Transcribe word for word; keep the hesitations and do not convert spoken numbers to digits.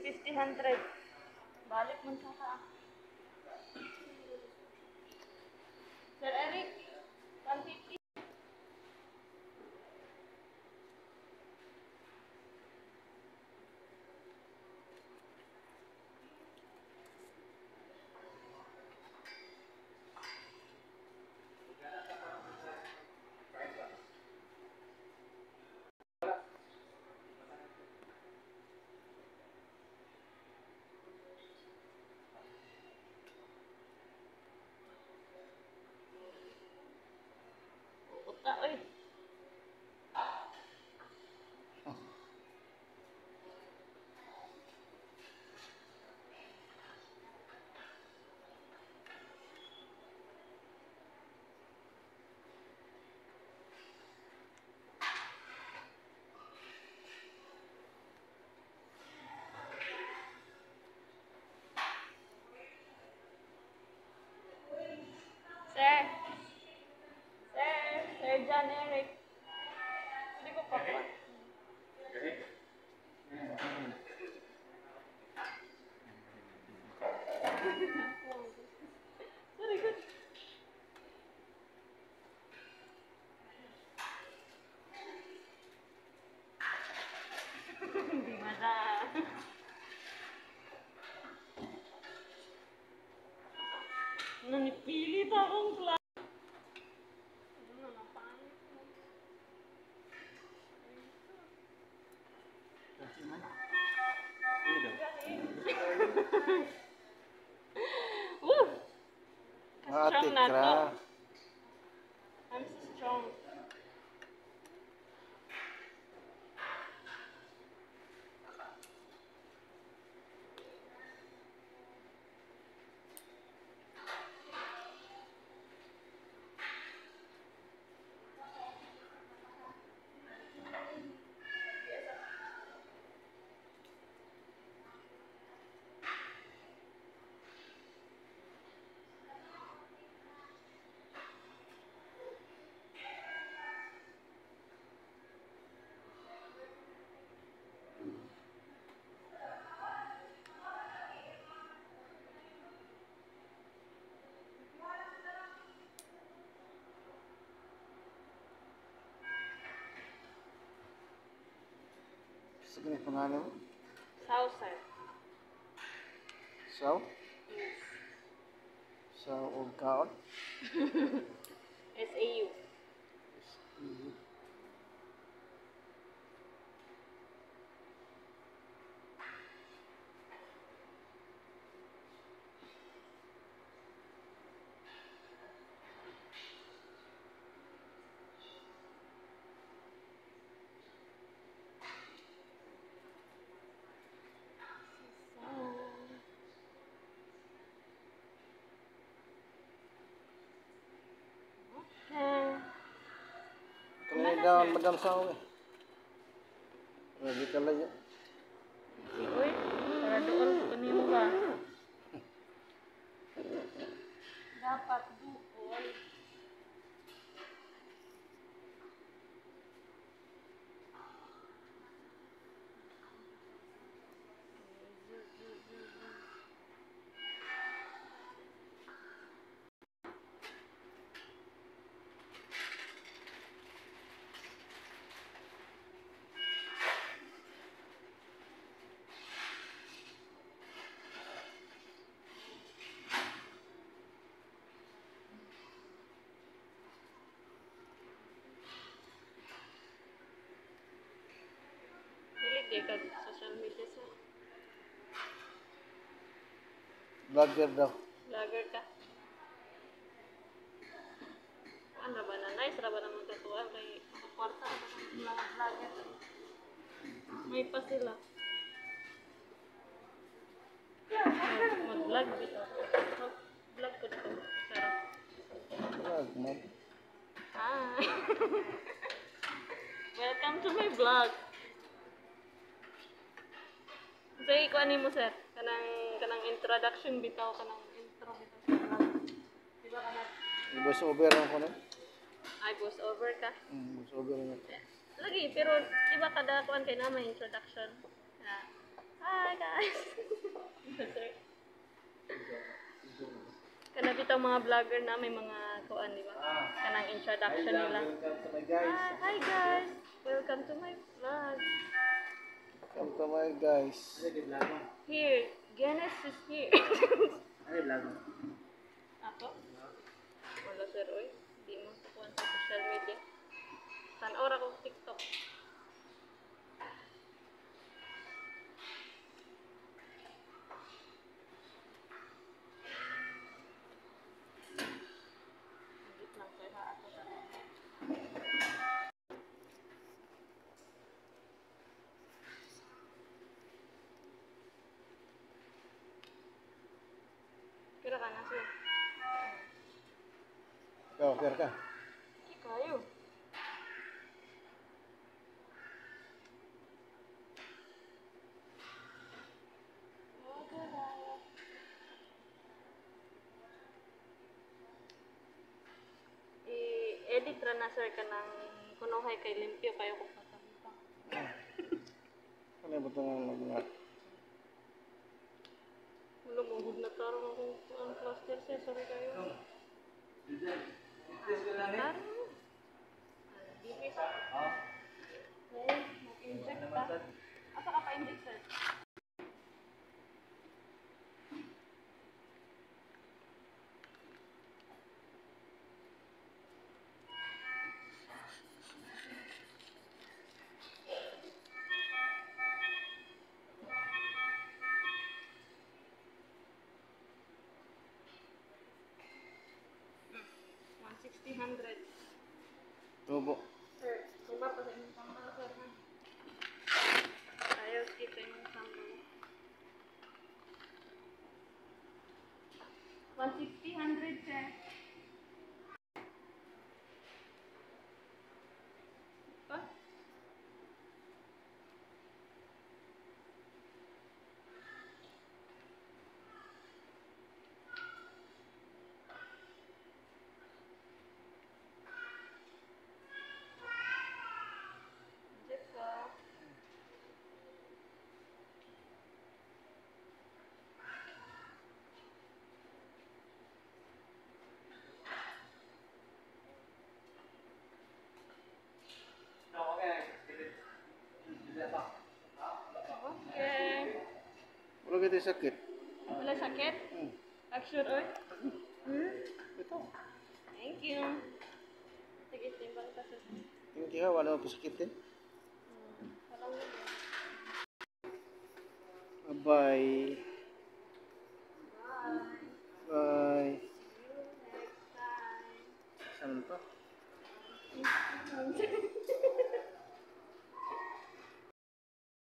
fifty hundred. Balik mo sa ka. Sir Eric, one fifty. Puta, oy. Sir. Sir. Sir John Eric. Hindi ko pa pa. Sorry, good. Hindi mada. Nanipilit akong class. Ano na, pangit mo. Woo! Strong na to. I'm so strong. Sige na pangalan mo? Sao, sir. Sao? Yes. Sao o kaon? S A U. Kaya daw Madam Sao eh. Lagi ka lang yan. Uy, para doon ko niyo ba? Dapat doon. Hindi ka social media sa Vlogger daw. vlogger ka. Ano ba na? Nice ra ba naman katuan kay kwarta ba ng mga vlogger? May pa sila. Mag-vlog dito. Mag-vlog ko dito. Pero Vlog mo. ah. Welcome to my vlog. Say ko ani mo sir, kanang kanang introduction bitaw kanang intro bitaw sa vlog. Di ba kana? Voice over ako na. Ay voice over ka. Mm, voice over na. Lagi pero di ba kada kuan kay na may introduction. Ah, Hi guys! Kana bitaw mga vlogger na may mga kuan, di ba? Kanang introduction nila. Welcome to my guys. Ah, hi guys! Welcome to my vlog. Welcome to my guys. Here, Guinness is here. Ano vlog? Ako? Wala sir, oy. Di mo kukuhan sa social media. Tan-or ako TikTok. Magit lang sir ha ako sa Kira ka na sir. Ikaw, sir ka. Hindi kayo. I-edit ra na sir ka ng kunuhay kay limpyo kayo kung patamita. Ano ba itong mga... Wala mo, good na tarong akong ang cluster sir. Sorry kayo. Tarong. Dipis. Okay, mag-inject ka. Asa ka pa-inject sir? one sixty, one hundred. Tubo. Sir, iba pa sa inyong sambal, sir, ha? Ayaw skip sa inyong sambal. one sixty, one hundred, sir. Pa? Inject ka. Okay. Wala kita sakit. Wala sakit? Hmm. Action, oy. Hmm? Ito. Thank you. Sige, timbang ka sa... Hindi ka, wala mo pasakitin. Hmm. Walang yun. Bye. Bye. Bye. See you next time. Saan pa? Hmm.